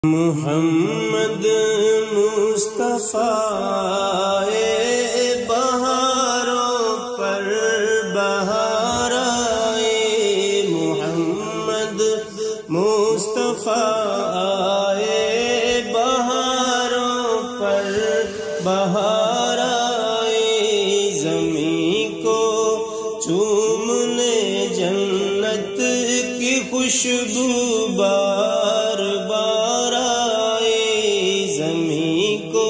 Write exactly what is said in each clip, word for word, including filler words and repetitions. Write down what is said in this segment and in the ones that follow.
محمد مصطفیٰ بہاروں پر بہار آئے، محمد مصطفیٰ بہاروں پر بہار آئے، زمین کو چومنے جنت کی خوشبو بار بار آئے، زمین کو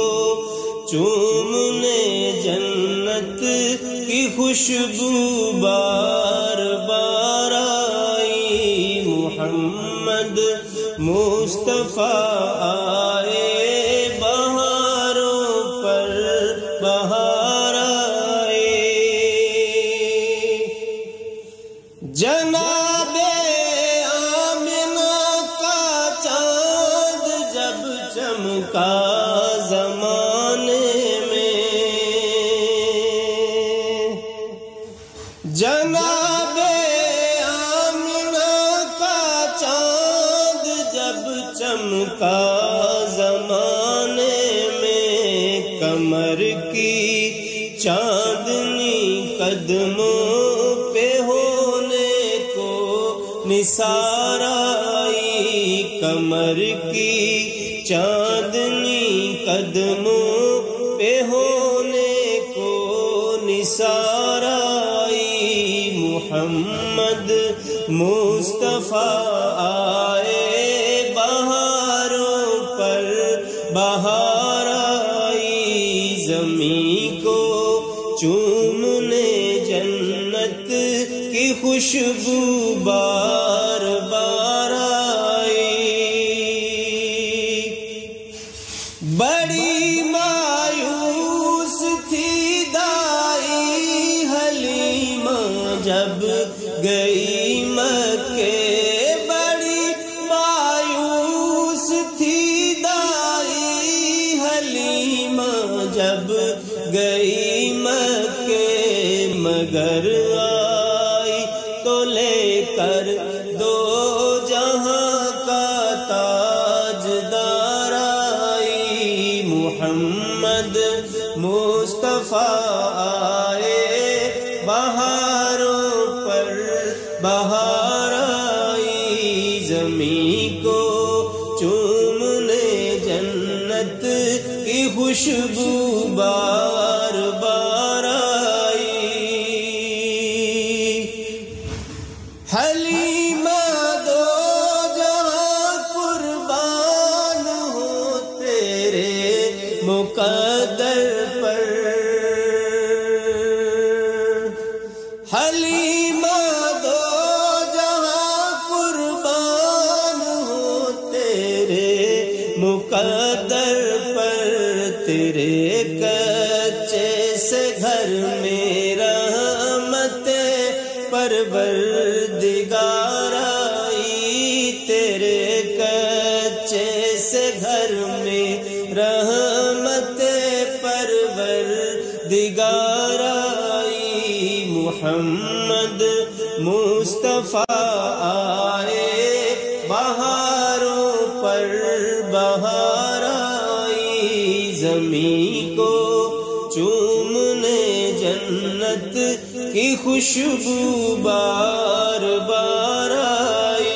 چومنے جنت کی خوشبو بار بار آئی، محمد مصطفیٰ آئے بہاروں پر بہار آئے، جناب آمنہ کا چاند جب چمکا زمانے میں، جناب آمنہ کا چاند جب چمکا زمانے میں، کمر کی چاندنی قدموں پہ ہونے کو نثار آئی، کمر کی چاندنی قدموں پہ ہونے کو نثار آئی، محمد مصطفیٰ آئے بہاروں پر بہار آئی، زمین کو چومنے جنت کی خوشبو بار بار آئی، بڑی مایوس تھی دائی حلیمہ جب گئی مکے، بڑی مایوس تھی دائی حلیمہ جب گئی مکے، مگر آئی تو لے کر دو جہاں کا تاجدار آئی، محمد مصطفیٰ آئے بہاروں پر بہار آئی، زمین کو چومنے جنت کی خوشبو بار بار آئی، حلیمہ دو جہاں قربان ہو تیرے مقدر پر، حلیمہ دو جہاں قربان ہو تیرے مقدر پر، تیرے کچے سے گھر میں رحمت پروردگار آئی، تیرے کچے سے گھر میں رحمت پروردگار آئی، محمد مصطفیٰ آئے بہاروں پر بہار آئی، زمین کو چومنے جنت کی خوشبو بار بار آئی،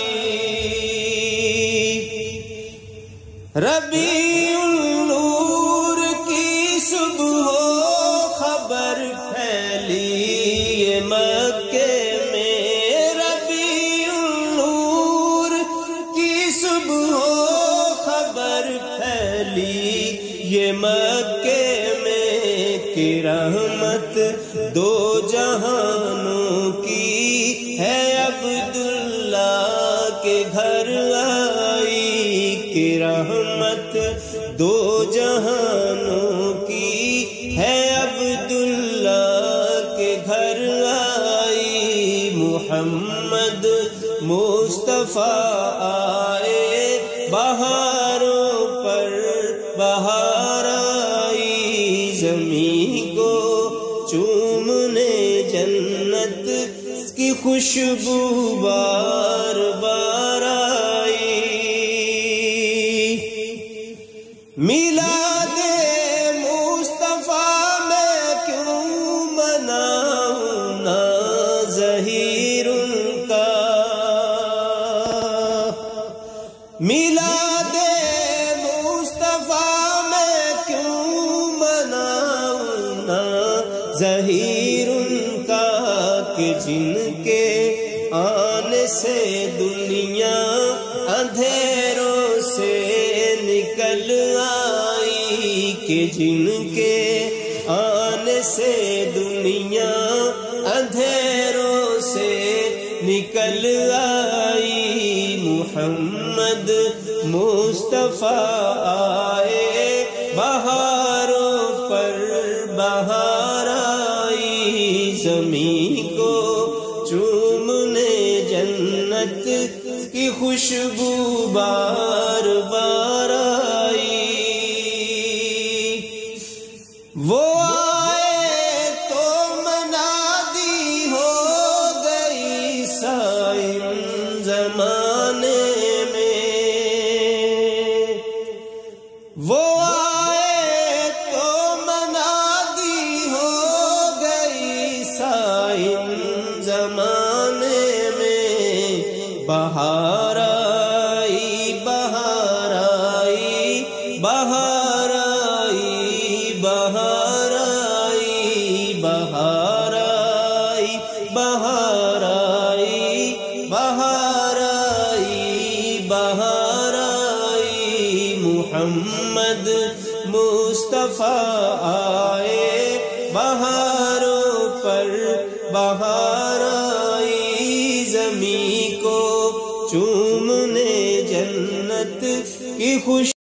ربیع النور کی صبح و خبر پھیلی یہ مکے میں، ربیع النور کی صبح و خبر پھیلی یہ مکے میں، کہ رحمت دو جہانوں کی ہے عبداللہ کے گھر آئی، کہ رحمت دو جہانوں کی ہے عبداللہ کے گھر آئی، محمد مصطفیٰ آئے بہاروں پر بہار آئی، زمین کو چومنے جنت کی خوشبو بار بار آئی، میلاد مصطفیٰ میں کیوں مناؤں نہ ظہیر ان کا، میلاد مصطفیٰ میں کیوں مناؤں نہ ظہیر ان کا، کہ جن کے آنے سے دنیا اندھیروں سے نکل آئی، کہ جن کے آنے سے دنیا اندھیروں سے نکل آئی، محمد مصطفیٰ آئے بہاروں پر بہار آئی، زمین کو چومنے جنت کی خوشبو بار بار آئی، وہ آئے تو منادی ہو گئی سائم زمانے میں، وہ آئے تو منادی ہو گئی سائم زمانے میں، بہار آئی بہار آئی بہار آئی بہار آئی بہار آئی بہار آئی بہار آئی بہار آئی، محمد مصطفیٰ آئے بہاروں پر بہار آئی، زمین کو چومنے جنت کی خوش